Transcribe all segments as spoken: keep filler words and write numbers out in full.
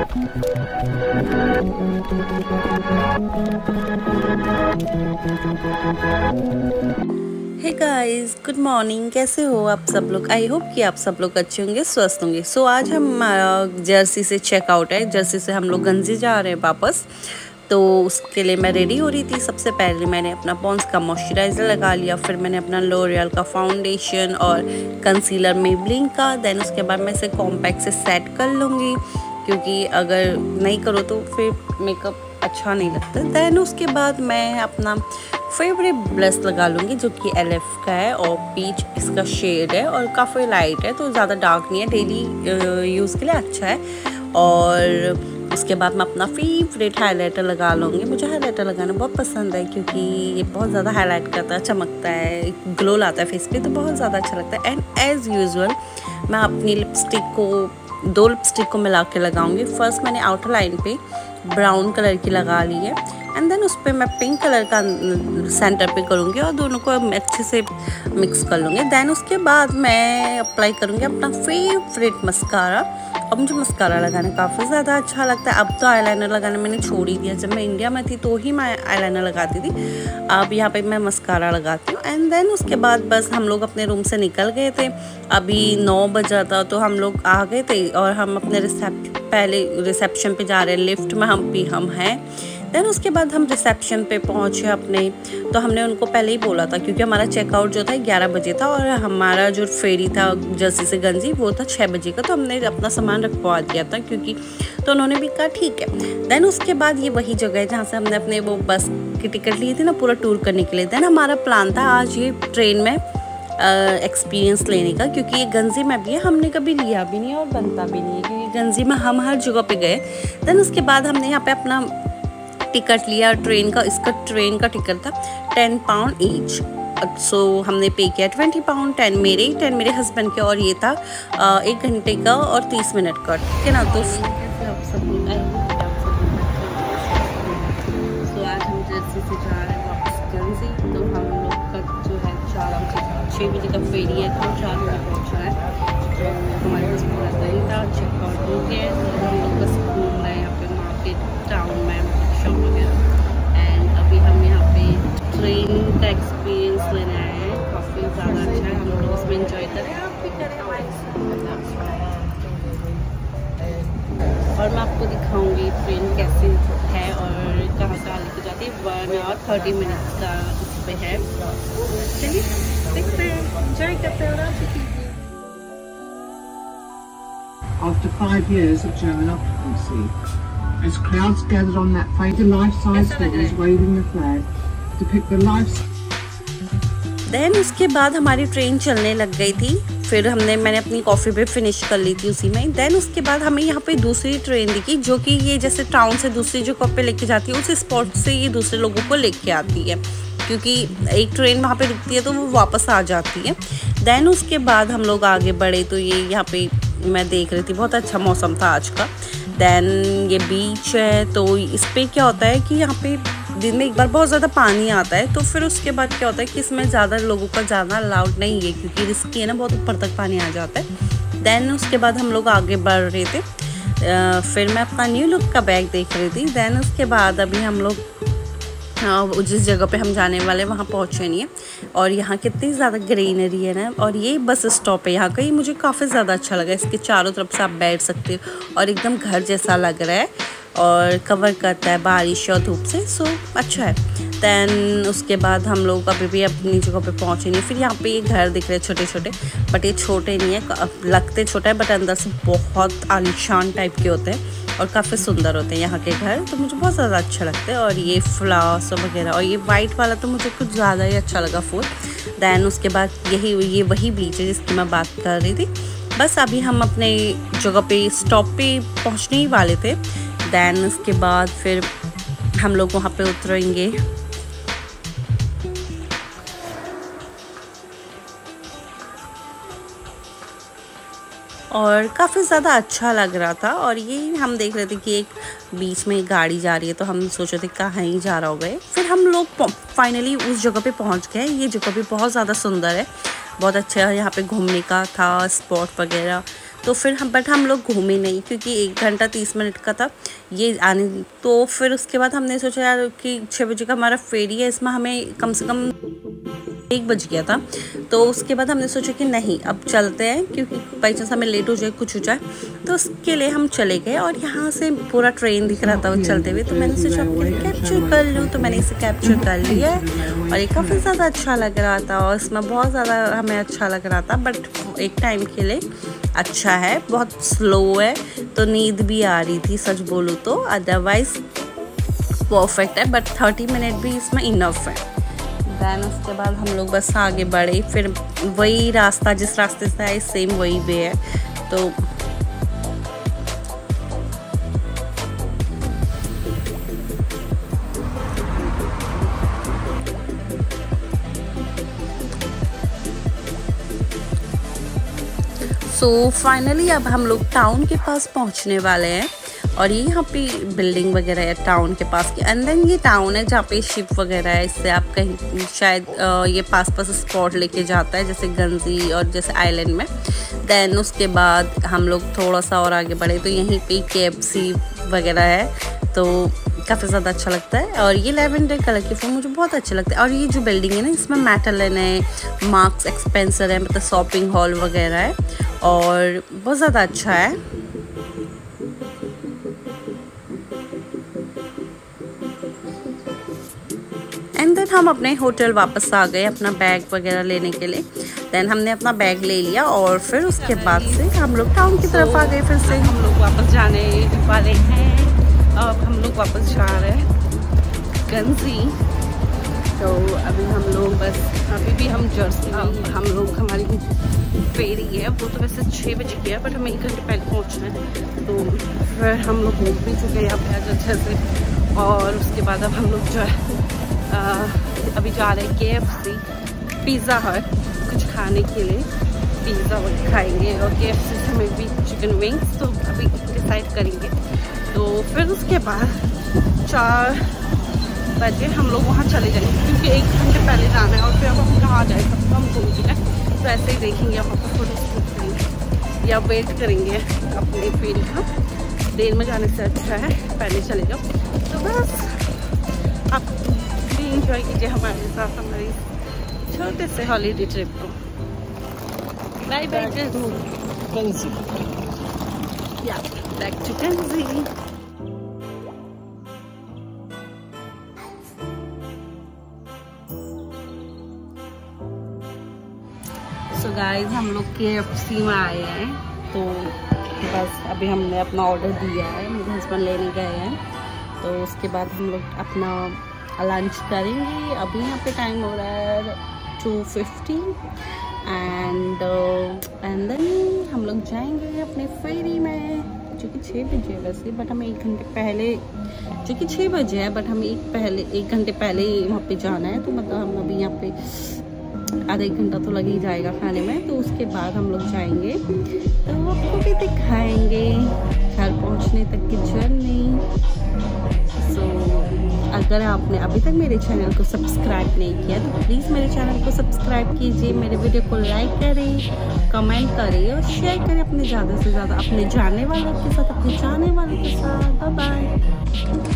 Hey guys, good morning. कैसे हो आप सब लोग? आई होप कि आप सब लोग अच्छे होंगे, स्वस्थ होंगे। सो so, आज हम जर्सी से चेकआउट है। जर्सी से हम लोग गंजी जा रहे हैं वापस। तो उसके लिए मैं रेडी हो रही थी। सबसे पहले मैंने अपना पॉन्ड्स का मॉइस्चराइज़र लगा लिया, फिर मैंने अपना लोरियल का फाउंडेशन और कंसीलर मेबलिन का। देन उसके बाद मैं इसे कॉम्पैक्ट से सेट कर लूँगी, क्योंकि अगर नहीं करो तो फिर मेकअप अच्छा नहीं लगता। देन उसके बाद मैं अपना फेवरेट ब्लश लगा लूँगी, जो कि एल एफ का है और पीच इसका शेड है और काफ़ी लाइट है, तो ज़्यादा डार्क नहीं है, डेली यूज़ के लिए अच्छा है। और उसके बाद मैं अपना फेवरेट हाइलाइटर लगा लूँगी। मुझे हाइलाइटर लगाना बहुत पसंद है, क्योंकि ये बहुत ज़्यादा हाईलाइट करता है, चमकता है, ग्लो लाता है फेस पे, तो बहुत ज़्यादा अच्छा लगता है। एंड एज़ यूजुअल मैं अपनी लिपस्टिक को दो लिपस्टिक को मिला के लगाऊंगी। फर्स्ट मैंने आउटर लाइन पे ब्राउन कलर की लगा ली है, एंड देन उस पर मैं पिंक कलर का सेंटर पे करूँगी और दोनों को अच्छे से मिक्स कर लूँगी। देन उसके बाद मैं अप्लाई करूँगी अपना फेवरेट मस्कारा। अब मुझे मस्कारा लगाना काफ़ी ज़्यादा अच्छा लगता है। अब तो आईलाइनर लगाना मैंने छोड़ ही दिया। जब मैं इंडिया में थी तो ही मैं आईलाइनर लगाती थी, अब यहाँ पे मैं मस्कारा लगाती हूँ। एंड देन उसके बाद बस हम लोग अपने रूम से निकल गए थे। अभी नौ बजा था तो हम लोग आ गए थे और हम अपने रिसेप पहले रिसेप्शन पे जा रहे हैं। लिफ्ट में हम भी हम हैं। देन उसके बाद हम रिसेप्शन पे पहुँचे अपने, तो हमने उनको पहले ही बोला था, क्योंकि हमारा चेकआउट जो था ग्यारह बजे था और हमारा जो फेरी था जर्सी से गंजी वो था छः बजे का, तो हमने अपना सामान रखवा दिया था, क्योंकि तो उन्होंने भी कहा ठीक है। देन उसके बाद ये वही जगह है जहाँ से हमने अपने वो बस की टिकट ली थी ना, पूरा टूर करने के लिए। देन हमारा प्लान था आज ये ट्रेन में एक्सपीरियंस uh, लेने का, क्योंकि ये गंजी में भी है, हमने कभी लिया भी नहीं और बनता भी नहीं है, क्योंकि गंजी में हम हर जगह पे गए। देन उसके बाद हमने यहाँ पे अपना टिकट लिया ट्रेन का। इसका ट्रेन का टिकट था ten pound each. So so, हमने पे किया ट्वेंटी पाउंड, टेन मेरे टेन मेरे हस्बैंड के, और ये था uh, एक घंटे का और तीस मिनट का, ठीक है ना। तो सो आज हम जर्सी से जा रहे हैं वापस गंजी। तो हम लोग का जो है चार बजे छः बजे का फेरी है, तो चार बजे पहुँचना है। तो हमारे पास पूरा दिन था, चेकआउट हो गया, तो हम लोग बस घूम रहे हैं यहाँ पे मार्केट टाउन में, शॉप वगैरह। एंड अभी हम यहाँ पे ट्रेन का एक्सपीरियंस लेने आए हैं। काफ़ी ज़्यादा अच्छा है, हम लोग उसमें इंजॉय करें, आप भी करें हमारे साथ। और मैं आपको दिखाऊंगी ट्रेन कैसे है और कहाँ कहाँ लेके जाती है। वन आवर थर्टी मिनट्स का इस पे है। चलिए देखते हैं, एंजॉय करते हैं और आप भी कीजिए। After five years of German occupancy, as crowds gathered on that faded life-size figures waving the flag, depict the life. Then उसके बाद हमारी ट्रेन चलने लग गई थी। फिर हमने मैंने अपनी कॉफ़ी भी फिनिश कर ली थी उसी में। देन उसके बाद हमें यहाँ पे दूसरी ट्रेन दिखी, जो कि ये जैसे टाउन से दूसरी जगह पे लेके जाती है, उस स्पॉट से ये दूसरे लोगों को लेके आती है, क्योंकि एक ट्रेन वहाँ पे रुकती है तो वो वापस आ जाती है। देन उसके बाद हम लोग आगे बढ़े, तो ये यहाँ पे मैं देख रही थी, बहुत अच्छा मौसम था आज का। देन ये बीच है, तो इस पर क्या होता है कि यहाँ पे दिन में एक बार बहुत ज़्यादा पानी आता है, तो फिर उसके बाद क्या होता है कि इसमें ज़्यादा लोगों का जाना अलाउड नहीं है, क्योंकि रिस्की है ना, बहुत ऊपर तक पानी आ जाता है। देन उसके बाद हम लोग आगे बढ़ रहे थे। आ, फिर मैं अपना न्यू लुक का बैग देख रही थी। देन उसके बाद अभी हम लोग जिस जगह पे हम जाने वाले वहाँ पहुँचे नहीं है। और यहाँ कितनी ज़्यादा ग्रीनरी है ना, और ये बस स्टॉप है यहाँ का, ये मुझे काफ़ी ज़्यादा अच्छा लगा। इसके चारों तरफ से आप बैठ सकते हो और एकदम घर जैसा लग रहा है और कवर करता है बारिश और धूप से, सो अच्छा है। दैन उसके बाद हम लोग अभी भी अपनी जगह पे पहुँचे नहीं। फिर यहाँ पे ये घर दिख रहे हैं छोटे छोटे, बट ये छोटे नहीं है, लगते छोटा है बट अंदर से बहुत आलीशान टाइप के होते हैं और काफ़ी सुंदर होते हैं यहाँ के घर, तो मुझे बहुत ज़्यादा अच्छा लगता है। और ये फ्लावर्स वगैरह, और ये वाइट वाला तो मुझे कुछ ज़्यादा ही अच्छा लगा फूल। दैन उसके बाद यही ये वही बीच है जिसकी मैं बात कर रही थी। बस अभी हम अपने जगह पे स्टॉप पे पहुँचने ही वाले थे। दैन उसके बाद फिर हम लोग वहाँ पे उतरेंगे। और काफ़ी ज़्यादा अच्छा लग रहा था। और ये हम देख रहे थे कि एक बीच में गाड़ी जा रही है, तो हम सोच रहे थे कहाँ ही जा रहा हो गए। फिर हम लोग फाइनली उस जगह पे पहुंच गए। ये जगह भी बहुत ज़्यादा सुंदर है, बहुत अच्छा यहाँ पे घूमने का था स्पॉट वगैरह। तो फिर हम बट हम लोग घूमे नहीं क्योंकि एक घंटा तीस मिनट का था ये आने। तो फिर उसके बाद हमने सोचा यार कि छः बजे का हमारा फेरी है, इसमें हमें कम से कम एक बज गया था। तो उसके बाद हमने सोचा कि नहीं अब चलते हैं क्योंकि बाई चांस हमें लेट हो जाए कुछ हो जाए। तो उसके लिए हम चले गए और यहाँ से पूरा ट्रेन दिख रहा था वो चलते हुए। तो मैंने सोचा कैप्चर कर लूँ, तो मैंने इसे कैप्चर कर लिया और ये काफ़ी ज़्यादा अच्छा लग रहा था और इसमें बहुत ज़्यादा हमें अच्छा लग रहा था। बट एक टाइम के लिए अच्छा है, बहुत स्लो है तो नींद भी आ रही थी सच बोलूँ तो, अदरवाइज़ परफेक्ट है। बट थर्टी मिनट भी इसमें इनफ है। दैन उसके बाद हम लोग बस आगे बढ़े, फिर वही रास्ता जिस रास्ते से आए सेम वही वे है। तो सो so, फाइनली अब हम लोग टाउन के पास पहुंचने वाले हैं और ये यहाँ पे बिल्डिंग वगैरह है टाउन के पास के। एंड देन ये टाउन है जहाँ पे शिप वगैरह है, इससे आप कहीं शायद ये पास पास स्पॉट लेके जाता है जैसे गंजी और जैसे आइलैंड में। देन उसके बाद हम लोग थोड़ा सा और आगे बढ़े तो यहीं पे के एफ सी वगैरह है, तो काफ़ी ज़्यादा अच्छा लगता है। और ये लैवेंडर कलर की फूल मुझे बहुत अच्छे लगते हैं। और ये जो बिल्डिंग है ना इसमें मेटलन है, मार्क्स एक्सपेंसर है, मतलब शॉपिंग हॉल वगैरह है और बहुत ज़्यादा अच्छा है। एंड देन हम अपने होटल वापस आ गए अपना बैग वगैरह लेने के लिए। देन हमने अपना बैग ले लिया और फिर उसके बाद से हम लोग टाउन की तरफ आ गए। फिर से हम लोग वापस जाने वाले हैं। अब हम लोग वापस जा रहे हैं गंजी। तो अभी हम लोग बस अभी भी हम जर्सी में हम लोग हमारी फेरी है वो तो वैसे छः बजे की है बट हमें एक घंटे पहले पहुँचना है। तो फिर हम लोग घूम भी चुके यहाँ पे आज अच्छे से। और उसके बाद अब हम लोग जो है आ, अभी जा रहे हैं के एफ सी पिज़्ज़ा हट कुछ खाने के लिए, पिज़्ज़ा वगैरह खाएंगे और के एफ सी से हमें भी चिकन विंग्स, तो अभी डिसाइड करेंगे। तो फिर उसके बाद चार बजे हम लोग वहाँ चले जाएंगे क्योंकि एक घंटे पहले जाना है और फिर अब हम कहाँ जाए तब तो हम घूम चुके हैं। तो ऐसे ही देखेंगे वहाँ पर फोटो शूट करेंगे या वेट करेंगे अपनी फेरी का। देर में जाने से अच्छा है पहले चले जाओ। तो बस आप भी इंजॉय कीजिए हमारे साथ हमारी छोटे से हॉलीडे ट्रिप को। बाय बाय गंजी, या बैक टू गंजी। सो गाइस हम लोग के एफ सी में आए हैं। तो बस अभी हमने अपना ऑर्डर दिया है, मेरे हस्बैंड लेने गए हैं। तो उसके बाद हम लोग अपना लंच करेंगे। अभी यहाँ पे टाइम हो रहा है two fifty and and then हम लोग जाएंगे अपने फेरी में जो कि छः बजे है वैसे, बट हमें एक घंटे पहले जो कि छः बजे है बट हमें एक पहले एक घंटे पहले वहाँ पे जाना है। तो मतलब हम अभी यहाँ पे आधा एक घंटा तो लग ही जाएगा खाने में। तो उसके बाद हम लोग जाएंगे तो आपको भी दिखाएंगे घर पहुंचने तक की जर्नी। सो अगर आपने अभी तक मेरे चैनल को सब्सक्राइब नहीं किया तो प्लीज़ मेरे चैनल को सब्सक्राइब कीजिए, मेरे वीडियो को लाइक करें, कमेंट करें और शेयर करें अपने ज़्यादा से ज़्यादा अपने जानने वालों के साथ, अपने जाने वालों के साथ। Bye bye.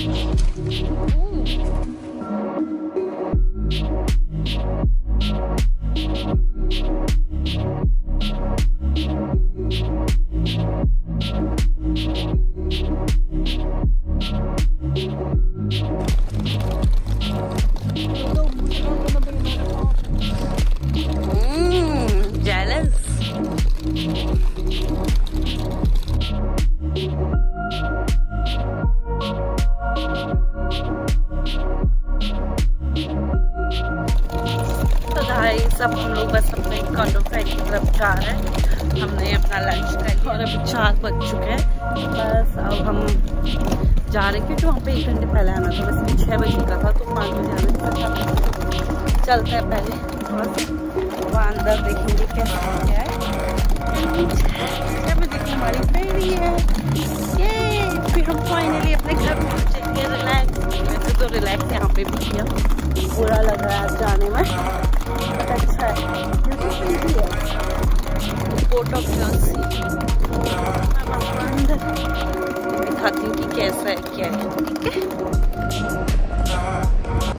सब हम लोग बस अपने कॉन्डो फ्रेंड की तरफ जा रहे हैं। हमने अपना लंच कर लिया और अभी चार बज चुके हैं। बस अब हम जा रहे हैं क्योंकि वहाँ पे एक घंटे पहले आना था, वैसे छः बजे का था तो पाँच बजे आना था। चलते हैं पहले थोड़ा सा वहाँ अंदर देखेंगे कैसा क्या है। छः बजे की हमारी फेरी है ये। फिर हम फाइनली अपने घर पहुँचेंगे रिलैक्स। वैसे तो रिलैक्स यहाँ पे भी किया, बुरा लग रहा है जाने में। अच्छा है, पोर्ट ऑफ जर्सी। मैं आपको अंदर दिखाती हूँ कि कैसा है क्या है, ठीक है।